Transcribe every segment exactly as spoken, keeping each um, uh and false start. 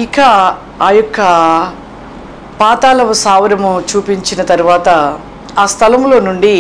ఇక ఆ యొక్క పాతాళ సావరము చూపించిన తర్వాత ఆ స్థలంలో నుండి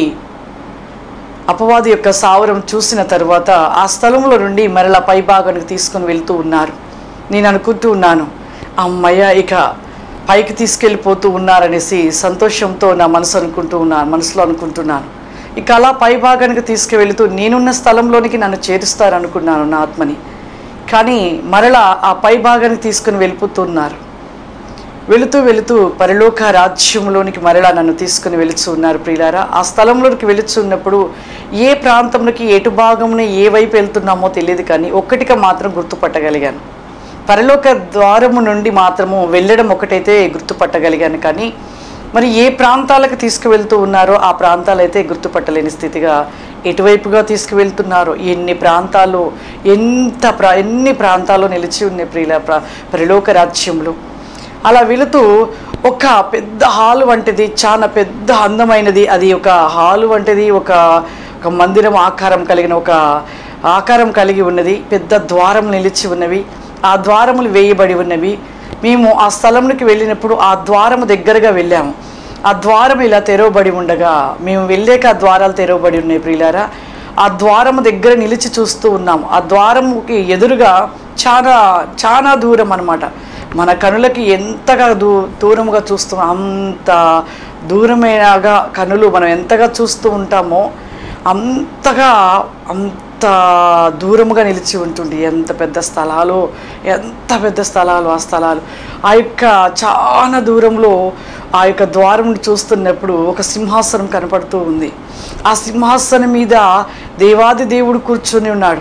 అపవాది యొక్క సావరం చూసిన తర్వాత ఆ స్థలంలో నుండి మరలా పై భాగానికి తీసుకొని వెళ్తూ ఉన్నారు. నేను అనుకుంటూ ఉన్నాను, అమ్మయ్య ఇక పైకి తీసుకెళ్ళిపోతూ ఉన్నారనేసి సంతోషంతో నా మనసు అనుకుంటూ ఉన్నాను మనసులో అనుకుంటున్నాను. ఇక అలా పై భాగానికి తీసుకువెళుతూ నేనున్న స్థలంలోనికి నన్ను చేరుస్తారనుకున్నాను నా ఆత్మని. కానీ మరలా ఆ పై భాగానికి తీసుకుని వెళ్ళిపోతున్నారు. వెళుతూ వెళుతూ పరలోక రాజ్యంలోనికి మరలా నన్ను తీసుకుని వెళుతూ ఉన్నారు ప్రియులారా. ఆ స్థలంలోనికి వెళుతున్నప్పుడు ఏ ప్రాంతంలోకి ఎటు భాగమున ఏ వైపు వెళ్తున్నామో తెలియదు, కానీ ఒక్కటిగా మాత్రం గుర్తుపట్టగలిగాను. పరలోక ద్వారము నుండి మాత్రము వెళ్ళడం ఒకటైతే గుర్తుపట్టగలిగాను, కానీ మరి ఏ ప్రాంతాలకు తీసుకువెళ్తూ ఉన్నారో ఆ ప్రాంతాలైతే గుర్తుపట్టలేని స్థితిగా ఎటువైపుగా తీసుకువెళ్తున్నారో, ఎన్ని ప్రాంతాలు ఎంత ప్రా ఎన్ని ప్రాంతాలు నిలిచి ఉన్నాయి ప్రియుల ప్ర పరలోక రాజ్యంలో. అలా వెళుతూ ఒక పెద్ద హాలు వంటిది, చాలా పెద్ద అందమైనది, అది ఒక హాలు వంటిది, ఒక ఒక మందిరం ఆకారం కలిగిన ఒక ఆకారం కలిగి ఉన్నది. పెద్ద ద్వారం నిలిచి ఉన్నవి, ఆ ద్వారములు వేయబడి ఉన్నవి. మేము ఆ స్థలంలోకి వెళ్ళినప్పుడు ఆ ద్వారము దగ్గరగా వెళ్ళాము. ఆ ద్వారం ఇలా తెరవబడి ఉండగా మేము వెళ్ళాక ఆ ద్వారాలు తెరవబడి ఉన్నాయి ప్రియులారా. ఆ ద్వారము దగ్గర నిలిచి చూస్తూ ఉన్నాము. ఆ ద్వారముకి ఎదురుగా చాలా చాలా దూరం అన్నమాట. మన కనులకి ఎంతగా దూ దూరముగా చూస్తాం అంత దూరమైనగా కనులు మనం ఎంతగా చూస్తూ ఉంటామో అంతగా అంత దూరముగా నిలిచి ఉంటుంది. ఎంత పెద్ద స్థలాలు, ఎంత పెద్ద స్థలాలు ఆ స్థలాలు. ఆ యొక్క చాలా దూరంలో ఆ యొక్క ద్వారం చూస్తున్నప్పుడు ఒక సింహాసనం కనపడుతూ ఉంది. ఆ సింహాసనం మీద దేవాది దేవుడు కూర్చొని ఉన్నాడు.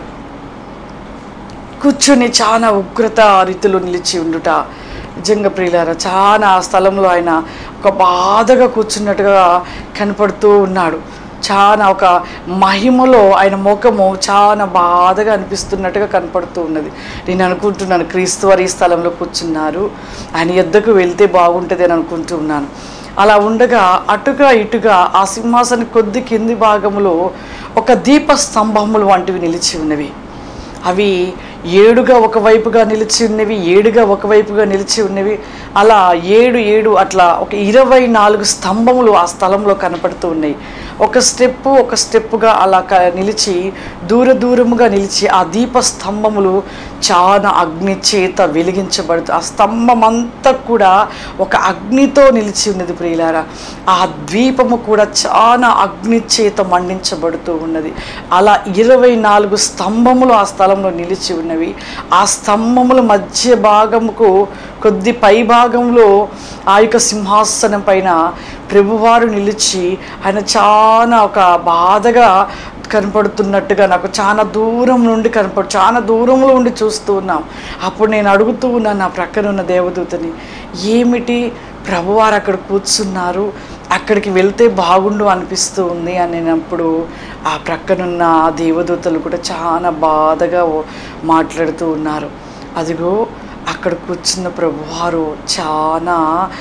కూర్చొని చాలా ఉగ్రత రీతిలో నిలిచి ఉండుట నిజంగా ప్రియులారా, చాలా ఆ స్థలంలో ఆయన ఒక బాధగా కూర్చున్నట్టుగా కనపడుతూ ఉన్నాడు. చాలా ఒక మహిమలో ఆయన ముఖము చాలా బాధగా అనిపిస్తున్నట్టుగా కనపడుతూ ఉన్నది. నేను అనుకుంటున్నాను, క్రీస్తు వారు ఈ స్థలంలో కూర్చున్నారు, ఆయన యొద్దకు వెళ్తే బాగుంటుంది అని అనుకుంటూ ఉన్నాను. అలా ఉండగా అటుగా ఇటుగా ఆ సింహాసనం కొద్ది కింది భాగంలో ఒక దీప స్తంభములు వంటివి నిలిచి ఉన్నవి. అవి ఏడుగా ఒకవైపుగా నిలిచి ఉన్నవి, ఏడుగా ఒకవైపుగా నిలిచి ఉన్నవి. అలా ఏడు ఏడు అట్లా ఒక ఇరవై నాలుగు స్తంభములు ఆ స్థలంలో కనపడుతూ ఉన్నాయి. ఒక స్టెప్పు ఒక స్టెప్పుగా అలా క నిలిచి దూర దూరముగా నిలిచి ఆ దీప స్తంభములు చాలా అగ్ని చేత వెలిగించబడుతూ ఆ స్తంభం అంతా కూడా ఒక అగ్నితో నిలిచి ఉన్నది ప్రియులారా. ఆ ద్వీపము కూడా చాలా అగ్ని చేత మండించబడుతూ ఉన్నది. అలా ఇరవై నాలుగు స్తంభములు ఆ స్థలంలో నిలిచి ఉన్నవి. ఆ స్తంభముల మధ్య భాగముకు కొద్ది పై భాగంలో ఆ యొక్క సింహాసనం పైన ప్రభువారు నిలిచి ఆయన చాలా ఒక బాధగా కనపడుతున్నట్టుగా నాకు చాలా దూరం నుండి కనపడు చాలా దూరంలో ఉండి చూస్తూ ఉన్నాం. అప్పుడు నేను అడుగుతూ ఉన్నాను నా ప్రక్కన ఉన్న దేవదూతని, ఏమిటి ప్రభువారు అక్కడ కూర్చున్నారు, అక్కడికి వెళ్తే బాగుండు అనిపిస్తూ ఉంది అని నేనప్పుడు ఆ ప్రక్కనున్న దేవదూతలు కూడా చాలా బాధగా మాట్లాడుతూ ఉన్నారు. అదిగో అక్కడ కూర్చున్న ప్రభువారు చాలా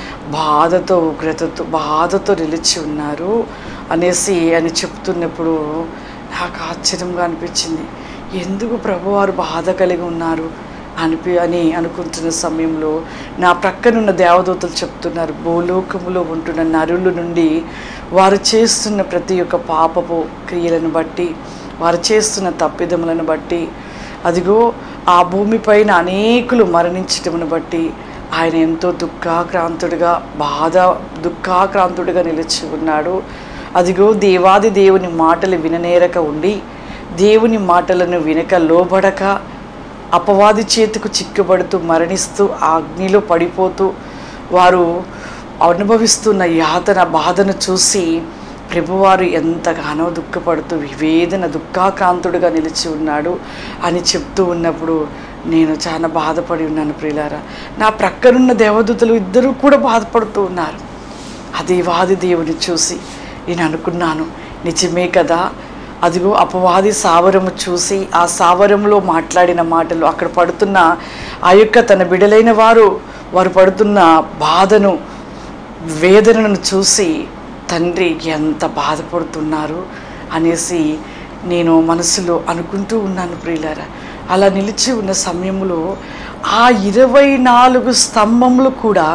బాధతో ఉగ్రతతో బాధతో నిలిచి ఉన్నారు అనేసి అని చెప్తున్నప్పుడు నాకు ఆశ్చర్యంగా అనిపించింది. ఎందుకు ప్రభువారు బాధ కలిగి ఉన్నారు అనిపి అని అనుకుంటున్న సమయంలో నా ప్రక్కనున్న దేవదూతలు చెప్తున్నారు, భూలోకములో ఉంటున్న నరుల నుండి వారు చేస్తున్న ప్రతి ఒక్క పాపపు క్రియలను బట్టి, వారు చేస్తున్న తప్పిదములను బట్టి, అదిగో ఆ భూమిపైన అనేకులు మరణించటమును బట్టి ఆయన ఎంతో దుఃఖాక్రాంతుడిగా బాధ దుఃఖాక్రాంతుడిగా నిలిచి ఉన్నాడు. అదిగో దేవాది దేవుని మాటలు విననేరక ఉండి, దేవుని మాటలను వినక లోబడక అపవాది చేతికి చిక్కుబడుతూ మరణిస్తూ ఆ అగ్నిలో పడిపోతూ వారు అనుభవిస్తున్న యాతన బాధను చూసి ప్రభువారు ఎంతగానో దుఃఖపడుతూ వివేదన దుఃఖాకాంతుడుగా నిలిచి ఉన్నాడు అని చెప్తూ ఉన్నప్పుడు నేను చాలా బాధపడి ఉన్నాను ప్రియులారా. నా ప్రక్కనున్న దేవదూతలు ఇద్దరూ కూడా బాధపడుతూ ఉన్నారు. ఆ దేవాది దేవుని చూసి నేను అనుకున్నాను, నిజమే కదా, అదిగో అపవాది సావరము చూసి ఆ సావరంలో మాట్లాడిన మాటలు అక్కడ పడుతున్న ఆ యొక్క తన బిడలైన వారు వారు పడుతున్న బాధను వేదనను చూసి తండ్రి ఎంత బాధపడుతున్నారు అనేసి నేను మనసులో అనుకుంటూ ఉన్నాను ప్రియులారా. అలా నిలిచి ఉన్న సమయంలో ఆ ఇరవై నాలుగు స్తంభములు కూడా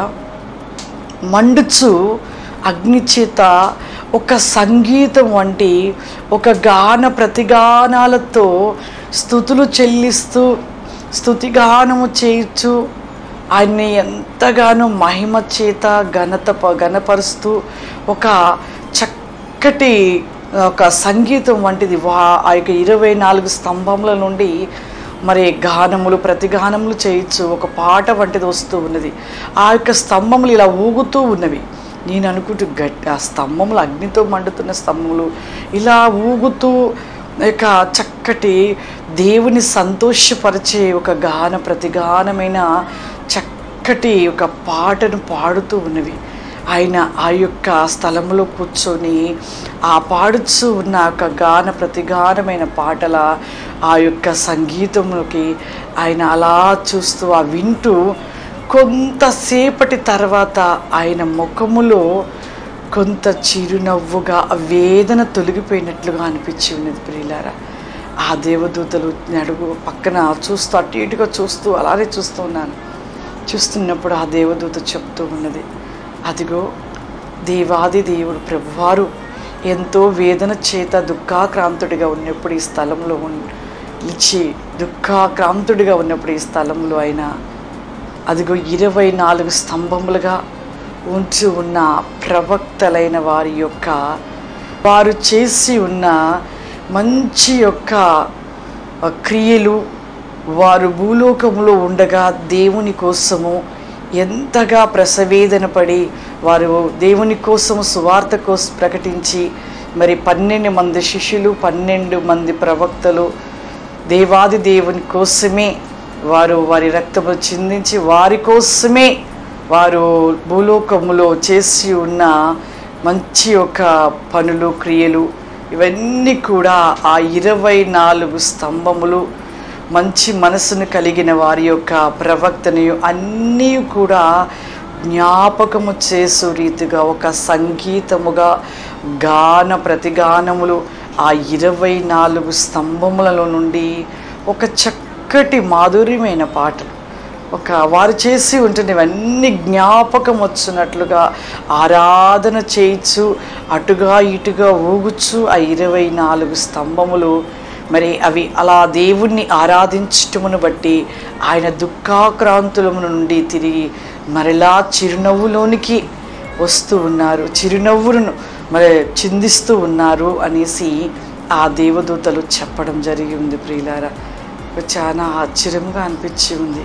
మండుచు అగ్ని చేత ఒక సంగీతం వంటి ఒక గాన ప్రతిగానాలతో స్తుతులు చెల్లిస్తూ స్తుతిగానము చేయొచ్చు, ఆయన్ని ఎంతగానో మహిమ చేత ఘనత ఘనపరుస్తూ ఒక చక్కటి ఒక సంగీతం వంటిది వా ఆ యొక్క ఇరవై నాలుగు స్తంభముల నుండి మరి గానములు ప్రతిగానములు చేయొచ్చు. ఒక పాట వంటిది వస్తూ ఉన్నది. ఆ యొక్క స్తంభములు ఇలా ఊగుతూ ఉన్నవి. నేను అనుకుంటూ గట్టి ఆ స్తంభములు అగ్నితో మండుతున్న స్తంభములు ఇలా ఊగుతూ యొక్క చక్కటి దేవుని సంతోషపరిచే ఒక గాన ప్రతిగానమైన చక్కటి ఒక పాటను పాడుతూ ఉన్నవి. ఆయన ఆ యొక్క స్థలంలో కూర్చొని ఆ పాడుచు ఉన్న ఒక గాన ప్రతిగానమైన పాటల ఆ యొక్క సంగీతంలోకి ఆయన అలా చూస్తూ ఆ వింటూ కొంతసేపటి తర్వాత ఆయన ముఖములో కొంత చిరునవ్వుగా వేదన తొలగిపోయినట్లుగా అనిపించి ఉన్నది ప్రియులారా. ఆ దేవదూతలు నడుగు పక్కన చూస్తూ అటు ఇటుగా చూస్తూ అలానే చూస్తూ ఉన్నాను. చూస్తున్నప్పుడు ఆ దేవదూత చెప్తూ ఉన్నది, అదిగో దేవాది దేవుడు ప్రభువారు ఎంతో వేదన చేత దుఃఖాక్రాంతుడిగా ఉన్నప్పుడు ఈ స్థలంలో నిలిచి దుఃఖాక్రాంతుడిగా ఉన్నప్పుడు ఈ స్థలంలో ఆయన అదిగో ఇరవై నాలుగు స్తంభములుగా ఉంచి ఉన్న ప్రవక్తలైన వారి యొక్క వారు చేసి ఉన్న మంచి యొక్క క్రియలు, వారు భూలోకములో ఉండగా దేవుని కోసము ఎంతగా ప్రసవేదన పడి వారు దేవుని కోసము సువార్త కోసం ప్రకటించి మరి పన్నెండు మంది శిష్యులు పన్నెండు మంది ప్రవక్తలు దేవాది దేవుని కోసమే వారు వారి రక్తము చిందించి వారి కోసమే వారు భూలోకములో చేసి ఉన్న మంచి ఒక పనులు క్రియలు ఇవన్నీ కూడా ఆ ఇరవై నాలుగు స్తంభములు మంచి మనసును కలిగిన వారి యొక్క ప్రవక్తని అన్నీ కూడా జ్ఞాపకము చేసు రీతిగా ఒక సంగీతముగా గాన ప్రతిగానములు ఆ ఇరవై నాలుగు స్తంభములలో నుండి ఒక చక్కటి మాధుర్యమైన పాటలు ఒక వారు చేసి ఉంటుంది ఇవన్నీ జ్ఞాపకం వచ్చినట్లుగా ఆరాధన చేయొచ్చు, అటుగా ఇటుగా ఊగుచ్చు ఆ ఇరవై నాలుగు స్తంభములు. మరి అవి అలా దేవుణ్ణి ఆరాధించటమును బట్టి ఆయన దుఃఖాక్రాంతుల నుండి తిరిగి మరలా చిరునవ్వులోనికి వస్తూ ఉన్నారు, చిరునవ్వులను మరి చిందిస్తూ ఉన్నారు అనేసి ఆ దేవదూతలు చెప్పడం జరిగి ఉంది ప్రియులారా. చాలా ఆశ్చర్యంగా అనిపించి ఉంది.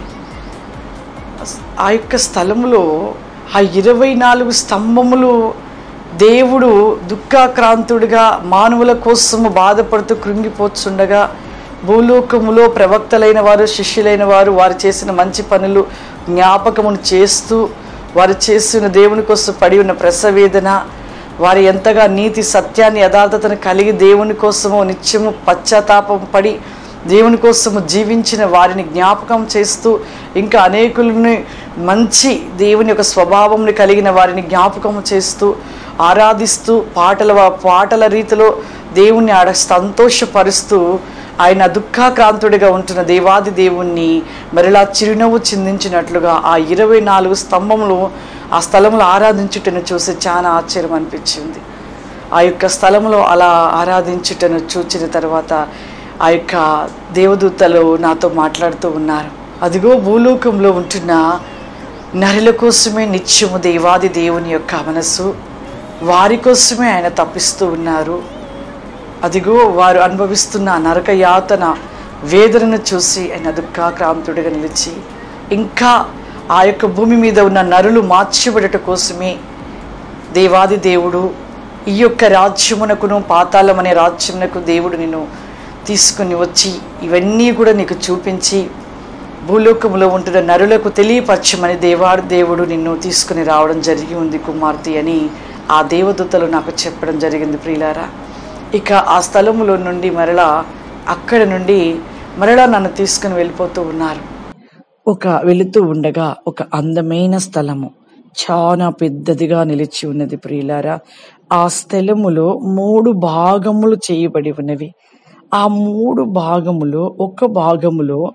ఆ యొక్క స్థలంలో ఆ ఇరవై నాలుగు స్తంభములు దేవుడు దుఃఖాక్రాంతుడిగా మానవుల కోసము బాధపడుతూ కృంగిపోతుండగా భూలోకములో ప్రవక్తలైన వారు శిష్యులైన వారు వారు చేసిన మంచి పనులు జ్ఞాపకమును చేస్తూ వారు చేసిన దేవుని కోసం పడి ఉన్న ప్రసవేదన, వారు ఎంతగా నీతి సత్యాన్ని యథార్థతను కలిగి దేవుని కోసము నిత్యము పశ్చాత్తాపం పడి దేవుని కోసము జీవించిన వారిని జ్ఞాపకం చేస్తూ ఇంకా అనేకులని మంచి దేవుని యొక్క స్వభావంని కలిగిన వారిని జ్ఞాపకం చేస్తూ ఆరాధిస్తూ పాటల పాటల రీతిలో దేవుణ్ణి ఆడ సంతోషపరుస్తూ ఆయన దుఃఖాక్రాంతుడిగా ఉంటున్న దేవాది దేవుణ్ణి మరలా చిరునవ్వు చిందించినట్లుగా ఆ ఇరవై నాలుగు స్తంభములు ఆ స్థలంలో ఆరాధించుటను చూసి చాలా ఆశ్చర్యం అనిపించింది. ఆ యొక్క స్థలంలో అలా ఆరాధించుటను చూచిన తర్వాత ఆ యొక్క దేవదూతలు నాతో మాట్లాడుతూ ఉన్నారు, అదిగో భూలోకంలో ఉంటున్న నరుల కోసమే నిత్యము దేవాది దేవుని యొక్క మనసు, వారి కోసమే ఆయన తప్పిస్తూ ఉన్నారు. అదిగో వారు అనుభవిస్తున్న నరక యాతన వేదనను చూసి ఆయన దుఃఖాక్రాంతుడిగా నిలిచి ఇంకా ఆ యొక్క భూమి మీద ఉన్న నరులు మార్చబడట కోసమే దేవాది దేవుడు ఈ యొక్క రాజ్యమునకును పాతాళం అనే రాజ్యమునకు దేవుడు నిన్ను తీసుకుని వచ్చి ఇవన్నీ కూడా నీకు చూపించి భూలోకములో ఉంటున్న నరులకు తెలియపరచమని దేవాడు దేవుడు నిన్ను తీసుకుని రావడం జరిగి ఉంది కుమార్తె అని ఆ దేవదూతలు నాకు చెప్పడం జరిగింది ప్రియులారా. ఇక ఆ స్థలములో నుండి మరలా అక్కడ నుండి మరలా నన్ను తీసుకుని వెళ్ళిపోతూ ఉన్నారు. ఒక వెళుతూ ఉండగా ఒక అందమైన స్థలము చాలా పెద్దదిగా నిలిచి ఉన్నది ప్రియులారా. ఆ స్థలములో మూడు భాగములు చేయబడి ఉన్నవి. ఆ మూడు భాగములో ఒక భాగములో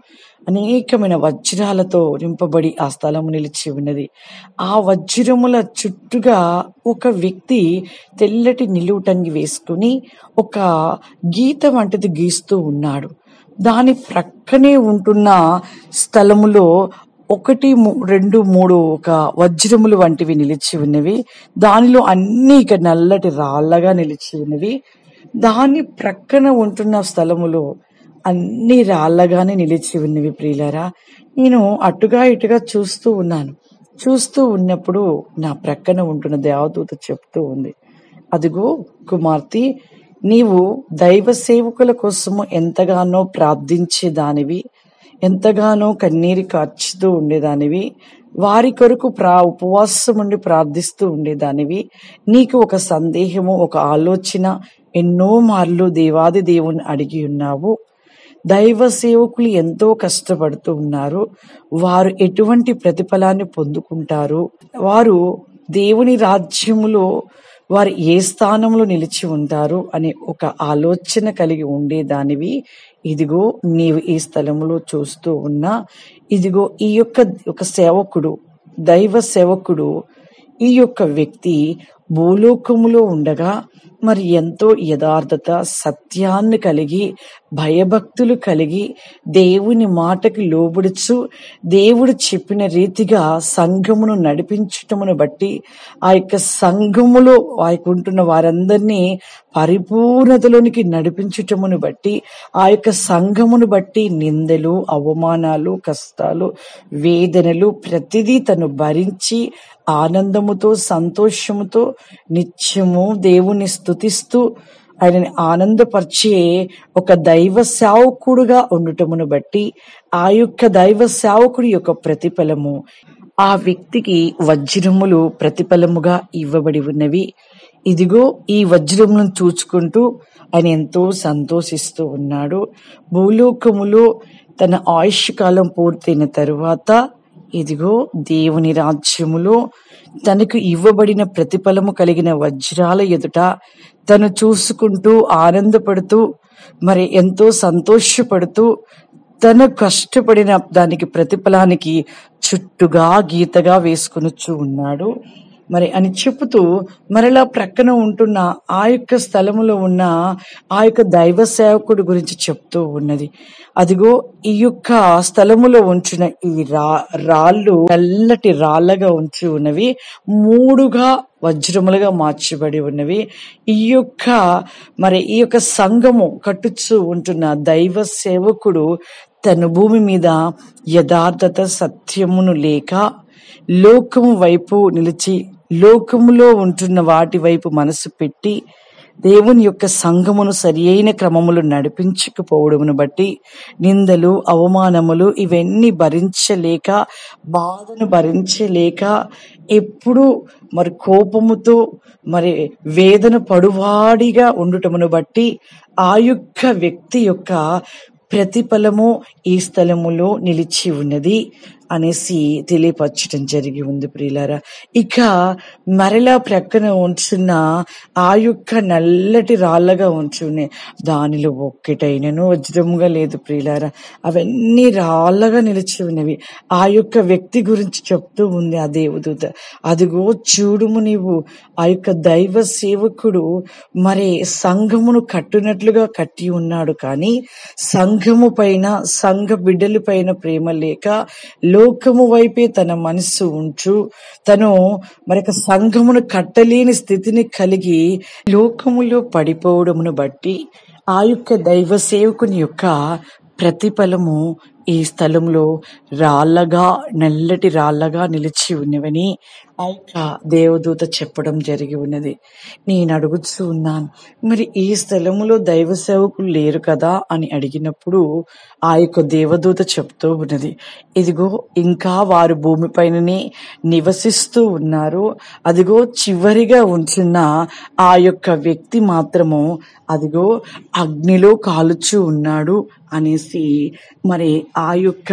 అనేకమైన వజ్రాలతో నింపబడి ఆ స్థలము నిలిచి ఉన్నది. ఆ వజ్రముల చుట్టూగా ఒక వ్యక్తి తెల్లటి నిలువుటంగి వేసుకుని ఒక గీత వంటిది గీస్తూ ఉన్నాడు. దాని ప్రక్కనే ఉంటున్న స్థలములో ఒకటి రెండు మూడు ఒక వజ్రములు వంటివి నిలిచి ఉన్నవి. దానిలో అన్ని ఇక నల్లటి రాళ్ళగా నిలిచి ఉన్నవి. దాని ప్రక్కన ఉంటున్న స్థలములో అన్ని రాళ్ళగానే నిలిచి ఉన్నవి. ప్రియులారా, నేను అటుగా ఇటుగా చూస్తూ ఉన్నాను. చూస్తూ ఉన్నప్పుడు నా ప్రక్కన ఉంటున్న దేవదూత చెప్తూ ఉంది, అదిగో కుమార్తె, నీవు దైవ సేవకుల కోసము ఎంతగానో ప్రార్థించేదానివి, ఎంతగానో కన్నీరు కార్చుతూ ఉండేదానివి, వారి కొరకు ప్రా ఉపవాసం ఉండి ప్రార్థిస్తూ ఉండేదానివి. నీకు ఒక సందేహము, ఒక ఆలోచన ఎన్నో మార్లు దేవాది దేవుని అడిగి ఉన్నావు. దైవ సేవకులు ఎంతో కష్టపడుతూ ఉన్నారు. వారు ఎటువంటి ప్రతిఫలాన్ని పొందుకుంటారు, వారు దేవుని రాజ్యములో వారు ఏ స్థానంలో నిలిచి ఉంటారు అనే ఒక ఆలోచన కలిగి ఉండేదానివి. ఇదిగో నీవు ఈ స్థలంలో చూస్తూ ఉన్నా, ఇదిగో ఈ యొక్క ఒక సేవకుడు, దైవ సేవకుడు, ఈ యొక్క వ్యక్తి భూలోకములో ఉండగా మరి ఎంతో యథార్థత, సత్యాన్ని కలిగి, భయభక్తులు కలిగి, దేవుని మాటకి లోబడుచు, దేవుడు చెప్పిన రీతిగా సంఘమును నడిపించటమును బట్టి, ఆ యొక్క సంఘములో ఉంటున్న వారందరినీ పరిపూర్ణతలోనికి నడిపించటమును బట్టి, ఆ యొక్క సంఘమును బట్టి నిందలు, అవమానాలు, కష్టాలు, వేదనలు ప్రతిదీ తను భరించి ఆనందముతో, సంతోషముతో నిత్యము దేవుని స్తుతిస్తూ ఆయనని ఆనందపరిచే ఒక దైవ సేవకుడుగా ఉండటమును బట్టి, ఆ యొక్క దైవ సేవకుడి యొక్క ప్రతిఫలము ఆ వ్యక్తికి వజ్రములు ప్రతిఫలముగా ఇవ్వబడి ఉన్నవి. ఇదిగో ఈ వజ్రములను చూచుకుంటూ ఆయన ఎంతో సంతోషిస్తూ ఉన్నాడు. భూలోకములో తన ఆయుష్ కాలం పూర్తయిన తరువాత ఇదిగో దేవుని రాజ్యములో తనకు ఇవ్వబడిన ప్రతిఫలము కలిగిన వజ్రాల ఎదుట తను చూసుకుంటూ ఆనందపడుతూ మరి ఎంతో సంతోషపడుతూ తను కష్టపడిన దానికి ప్రతిఫలానికి చుట్టుగా గీతగా వేసుకొనుచూ ఉన్నాడు మరి అని చెబుతూ మరలా ప్రక్కన ఉంటున్న ఆ యొక్క స్థలములో ఉన్న ఆ యొక్క దైవ సేవకుడి గురించి చెప్తూ ఉన్నది. అదిగో ఈ యొక్క స్థలములో ఉంచిన ఈ రా రాళ్ళు నల్లటి రాళ్ళగా ఉంచి ఉన్నవి, మూడుగా వజ్రములుగా మార్చబడి ఉన్నవి. ఈ యొక్క మరి ఈ యొక్క సంఘము కట్టుచూ ఉంటున్న దైవ సేవకుడు తన భూమి మీద యథార్థత, సత్యమును లేక లోకము వైపు నిలిచి, లోకములో ఉంటున్న వాటి వైపు మనసు పెట్టి దేవుని యొక్క సంఘమును సరి అయిన క్రమములు నడిపించకపోవడమును బట్టి నిందలు, అవమానములు ఇవన్నీ భరించలేక, బాధను భరించలేక ఎప్పుడు మరి కోపముతో మరి వేదన పడువాడిగా ఉండటమును బట్టి ఆ యొక్క వ్యక్తి యొక్క ప్రతిఫలము ఈ స్థలములో నిలిచి ఉన్నది అనేసి తెలియపరచడం జరిగి ఉంది. ప్రియులారా, ఇక మరలా ప్రక్కన ఉంచున్న ఆ యొక్క నల్లటి రాళ్ళగా ఉంచునే దానిలో ఒక్కటైనను వజ్రముగా లేదు. ప్రియులారా, అవన్నీ రాళ్ళగా నిలిచి ఉన్నవి. ఆ యొక్క వ్యక్తి గురించి చెప్తూ ఉంది ఆ దేవదూత, అదిగో చూడుము, నీవు ఆ యొక్క దైవ సేవకుడు మరి సంఘమును కట్టునట్లుగా కట్టి ఉన్నాడు, కానీ సంఘము పైన, సంఘ బిడ్డల పైన ప్రేమ లేక లోకము వైపే తన మనస్సు ఉంచు, తను మరొక సంఘమును కట్టలేని స్థితిని కలిగి లోకములో పడిపోవడమును బట్టి ఆ యొక్క దైవ సేవకుని యొక్క ప్రతిఫలము ఈ స్థలంలో రాళ్ళగా, నల్లటి రాళ్ళగా నిలిచి ఉన్నవని ఆ యొక్క దేవదూత చెప్పడం జరిగి ఉన్నది. నేను అడుగుతూ ఉన్నాను, మరి ఈ స్థలములో దైవ సేవకులు లేరు కదా అని అడిగినప్పుడు ఆ యొక్క దేవదూత చెప్తూ ఉన్నది, ఇదిగో ఇంకా వారు భూమిపైననే నివసిస్తూ ఉన్నారు, అదిగో చివరిగా ఉంచున్న ఆ యొక్క వ్యక్తి మాత్రము అదిగో అగ్నిలో కాలుచూ ఉన్నాడు అనేసి మరి ఆ యొక్క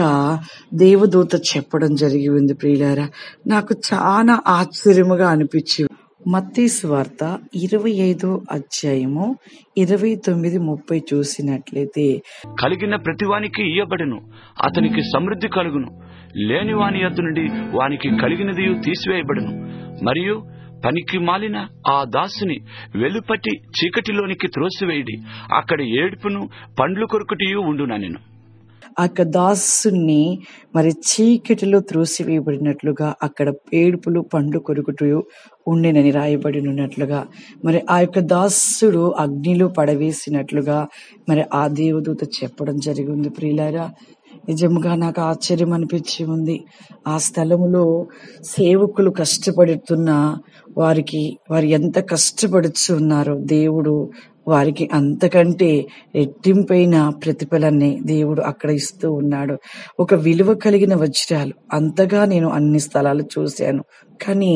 దేవదూత చెప్పడం జరిగి ఉంది. ప్రియులారా, నాకు చాలా ఆశ్చర్యముగా అనిపించి మత్తయి సువార్త ఇరవై ఐదో అధ్యాయము ఇరవై తొమ్మిది ముప్పై చూసినట్లయితే, కలిగిన ప్రతివానికి ఇయ్యబడును, అతనికి సమృద్ధి కలుగును. లేని వాని యొద్ద నుండి వానికి కలిగినది తీసివేయబడును. మరియు పనికి మాలిన ఆ దాసుని వెలుపటి చీకటిలోనికి త్రోసివేయడి, అక్కడ ఏడుపును పండ్లు కొరుకుటియు ఉండుననెను. అక్కడ దాసుని మరి చీకటిలో త్రోసివేయబడినట్లుగా అక్కడ ఏడుపులు పండ్లు కొరుకుటూ ఉండినని రాయబడి ఉన్నట్లుగా, మరి ఆ యొక్క దాసుడు అగ్నిలో పడవేసినట్లుగా మరి ఆ దేవదూత చెప్పడం జరిగింది. ప్రియులారా, నిజంగా నాకు ఆశ్చర్యం అనిపించి ఉంది. ఆ స్థలములో సేవకులు కష్టపడుతున్న వారికి వారు ఎంత కష్టపడుచున్నారో దేవుడు వారికి అంతకంటే రెట్టింపైన ప్రతిఫలాన్ని దేవుడు అక్కడ ఇస్తూ ఉన్నాడు. ఒక విలువ కలిగిన వజ్రాలు అంతగా నేను అన్ని స్థలాలు చూశాను, కానీ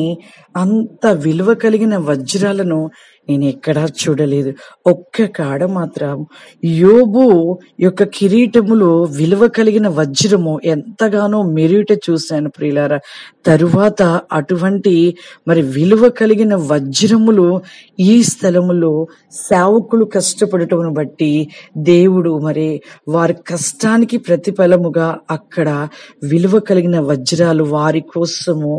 అంత విలువ కలిగిన వజ్రాలను నేను ఎక్కడా చూడలేదు. ఒక్క కాడ మాత్రం యోబు యొక్క కిరీటములో విలువ కలిగిన వజ్రము ఎంతగానో మెరుట చూశాను ప్రియులారా. తరువాత అటువంటి మరి విలువ కలిగిన వజ్రములు ఈ స్థలములో సేవకులు కష్టపడటమును బట్టి దేవుడు మరి వారి కష్టానికి ప్రతిఫలముగా అక్కడ విలువ కలిగిన వజ్రాలు వారి కోసము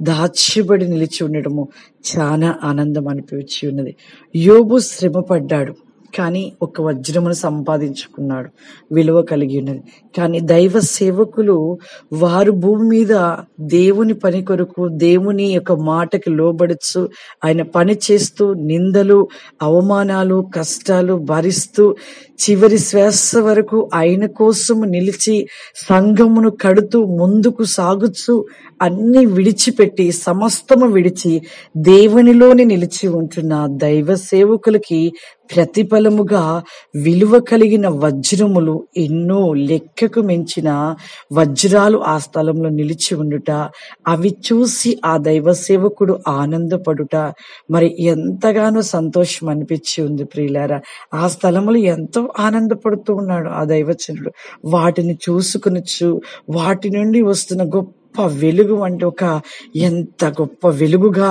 దాచబడి నిలిచి ఉండటము చాలా ఆనందం అనిపించి ఉన్నది. యోబు శ్రమ పడ్డాడు, కానీ ఒక వజ్రమును సంపాదించుకున్నాడు, విలువ కలిగి ఉన్నది. కానీ దైవ సేవకులు వారు భూమి మీద దేవుని పని కొరకు దేవుని యొక్క మాటకి లోబడుచు ఆయన పని చేస్తూ నిందలు అవమానాలు కష్టాలు భరిస్తూ చివరి శ్వాస వరకు ఆయన కోసము నిలిచి సంఘమును కడుతూ ముందుకు సాగుచు అన్ని విడిచిపెట్టి సమస్తము విడిచి దేవునిలోని నిలిచి ఉంటున్న దైవ సేవకులకి ప్రతిఫలముగా విలువ కలిగిన వజ్రములు ఎన్నో లెక్కకు మించిన వజ్రాలు ఆ స్థలంలో నిలిచి ఉండుట, అవి చూసి ఆ దైవ సేవకుడు ఆనందపడుట మరి ఎంతగానో సంతోషం అనిపించి ఉంది ప్రియులారా. ఆ స్థలములు ఎంతో ఆనందపడుతూ ఉన్నాడు ఆ దైవజనుడు. వాటిని చూసుకునొచ్చు వాటి నుండి వస్తున్న గొప్ప వెలుగు అంటే ఒక ఎంత గొప్ప వెలుగుగా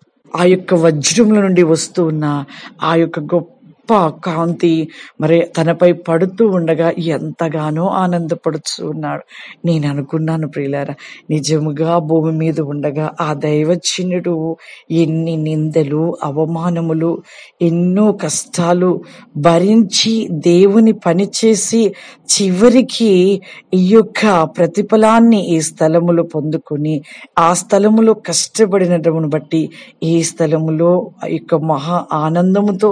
ఆ యొక్క వజ్రముల నుండి వస్తూ ఉన్న ఆ యొక్క గొప్ప కాంతి మరి తనపై పడుతూ ఉండగా ఎంతగానో ఆనందపడుతూ ఉన్నాడు. నేను అనుకున్నాను ప్రియులారా, నిజముగా భూమి మీద ఉండగా ఆ దైవజనుడు ఎన్ని నిందలు అవమానములు ఎన్నో కష్టాలు భరించి దేవుని పని చేసి చివరికి ఈ యొక్క ప్రతిఫలాన్ని ఈ స్థలములో పొందుకొని ఆ స్థలములో కష్టపడినటమును బట్టి ఈ స్థలములో ఈ యొక్క మహా ఆనందముతో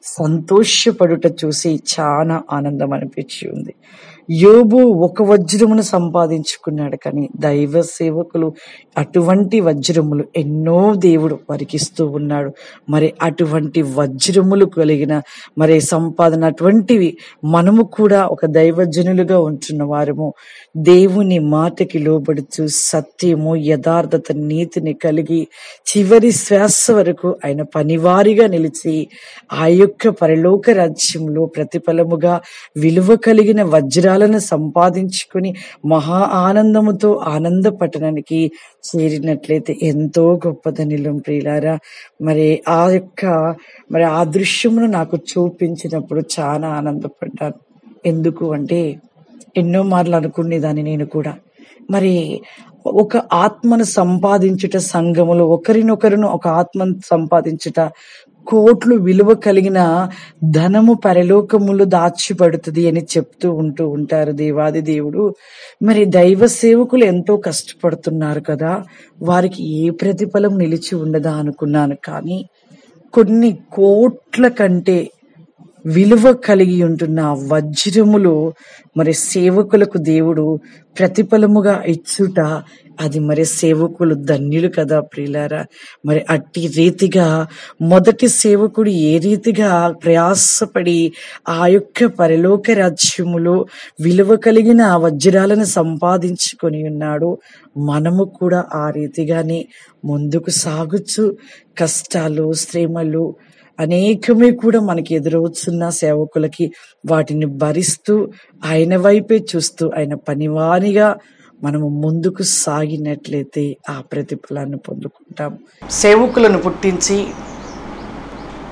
సంతోషపడుట చూసి చాలా ఆనందం అనిపించి ఉంది. యోబు ఒక వజ్రమును సంపాదించుకున్నాడు, కానీ దైవ సేవకులు అటువంటి వజ్రములు ఎన్నో దేవుడు వారికి ఇస్తూ ఉన్నాడు. మరి అటువంటి వజ్రములు కలిగిన మరి సంపాదన అటువంటివి మనము కూడా ఒక దైవజనులుగా ఉంటున్న వారము దేవుని మాటకి లోబడుతూ సత్యము యథార్థత నీతిని కలిగి చివరి శ్వాస వరకు ఆయన పనివారిగా నిలిచి ఆ యొక్క పరలోక రాజ్యంలో ప్రతిఫలముగా విలువ కలిగిన వజ్రాలను సంపాదించుకుని మహా ఆనందముతో ఆనంద పట్టణానికి చేరినట్లయితే ఎంతో గొప్పదనిలం ప్రియులారా. మరి ఆ యొక్క మరి ఆ దృశ్యమును నాకు చూపించినప్పుడు చాలా ఆనందపడ్డాను. ఎందుకు అంటే ఎన్నో మార్లు అనుకునేదాన్ని నేను కూడా, మరి ఒక ఆత్మను సంపాదించుట సంఘములో ఒకరినొకరును ఒక ఆత్మను సంపాదించుట కోట్లు విలువ కలిగిన ధనము పరలోకములు దాచిపడుతుంది అని చెప్తూ ఉంటూ ఉంటారు దేవాది దేవుడు. మరి దైవ సేవకులు ఎంతో కష్టపడుతున్నారు కదా, వారికి ఏ ప్రతిఫలం నిలిచి ఉండదా అనుకున్నాను. కానీ కొన్ని కోట్ల కంటే విలువ కలిగి ఉంటున్న వజ్రములు మరి సేవకులకు దేవుడు ప్రతిఫలముగా ఇచ్చుట, అది మరి సేవకులు ధన్యులు కదా ప్రియులారా. మరి అట్టి రీతిగా మొదటి సేవకుడు ఏ రీతిగా ప్రయాసపడి ఆ యొక్క పరలోక రాజ్యములో విలువ కలిగిన వజ్రాలను సంపాదించుకొని ఉన్నాడు, మనము కూడా ఆ రీతిగానే ముందుకు సాగుచు కష్టాలు శ్రమలు అనేకమే కూడా మనకి ఎదురవుతున్న సేవకులకి వాటిని భరిస్తూ ఆయన వైపే చూస్తూ ఆయన పనివానిగా మనము ముందుకు సాగినట్లయితే ఆ ప్రతిఫలాన్ని పొందుకుంటాం. సేవకులను పుట్టించి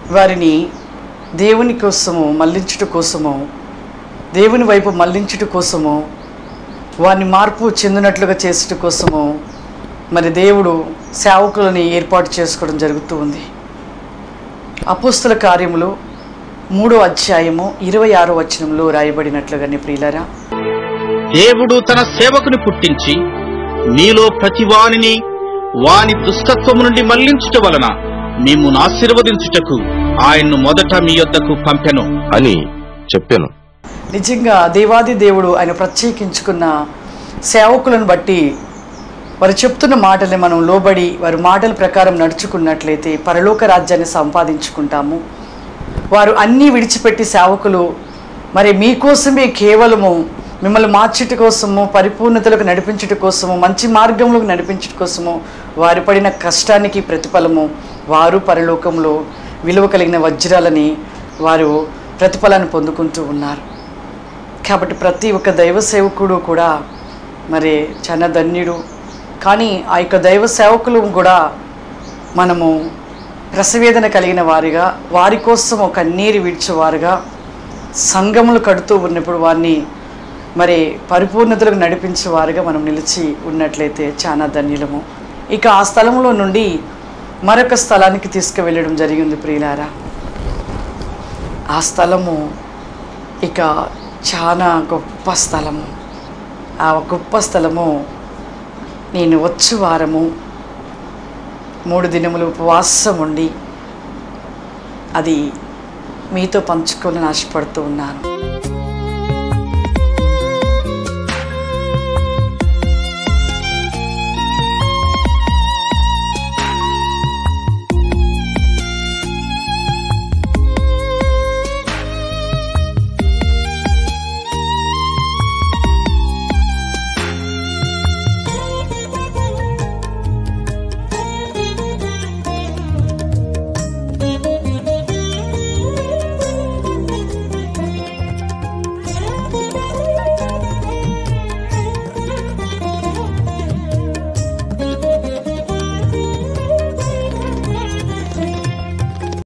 వారిని దేవుని కోసము మళ్లించుట కోసము, దేవుని వైపు మళ్లించుట కోసము, వారిని మార్పు చెందినట్లుగా చేసేట కోసము మరి దేవుడు సేవకులని ఏర్పాటు చేసుకోవడం జరుగుతూ ఉంది. అపోస్తుల కార్యములు మూడో అధ్యాయము ఇరవై ఆరో వచనంలో రాయబడినట్లుగానే ప్రియులారా, దేవుడు తన సేవకుని పుట్టించి మీలో ప్రతివానిని వాని దుష్టత్వము నుండి మళ్లించుట వలన మిమ్మును ఆశీర్వదించుటకు ఆయన్ను మొదట మీ యొద్దకు పంపెను అని చెప్పాను. నిజంగా దేవాది దేవుడు ఆయన ప్రత్యేకించుకున్న సేవకులను బట్టి వారు చెప్తున్న మాటల్ని మనం లోబడి వారి మాటల ప్రకారం నడుచుకున్నట్లయితే పరలోక రాజ్యాన్ని సంపాదించుకుంటాము. వారు అన్నీ విడిచిపెట్టి సేవకులు మరి మీకోసమే కేవలము మిమ్మల్ని మార్చుట కోసము, పరిపూర్ణతలకు నడిపించుట కోసము, మంచి మార్గంలోకి నడిపించుట కోసము వారు పడిన కష్టానికి ప్రతిఫలము వారు పరలోకంలో విలువ కలిగిన వజ్రాలని వారు ప్రతిఫలాన్ని పొందుకుంటూ ఉన్నారు. కాబట్టి ప్రతి ఒక్క దైవ సేవకుడు కూడా మరి చాలా ధన్యుడు. కానీ ఆ యొక్క దైవ సేవకులు కూడా మనము రసవేదన కలిగిన వారిగా, వారి కోసం ఒక కన్నీరు విడిచేవారుగా, సంఘములు కడుతూ ఉన్నప్పుడు వారిని మరి పరిపూర్ణతలకు నడిపించేవారుగా మనం నిలిచి ఉన్నట్లయితే చాలా ధన్యులము. ఇక ఆ స్థలంలో నుండి మరొక స్థలానికి తీసుకువెళ్ళడం జరిగింది ప్రియులారా. ఆ స్థలము ఇక చాలా గొప్ప స్థలము. ఆ గొప్ప స్థలము నేను వచ్చు వారము మూడు దినములు ఉపవాసం ఉండి అది మీతో పంచుకోవాలని ఆశపడుతూ ఉన్నాను.